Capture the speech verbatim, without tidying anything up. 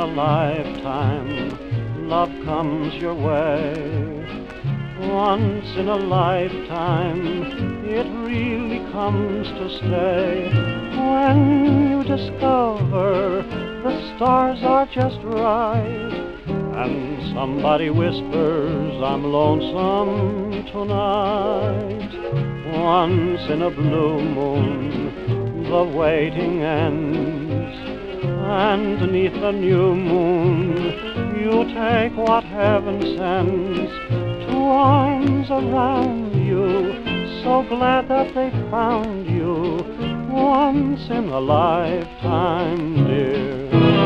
a lifetime, love comes your way. Once in a lifetime, it really comes to stay. When you discover the stars are just right, and somebody whispers, I'm lonesome tonight. Once in a blue moon, the waiting ends, and beneath the new moon, you take what heaven sends. Two arms around you, so glad that they found you. Once in a lifetime, dear.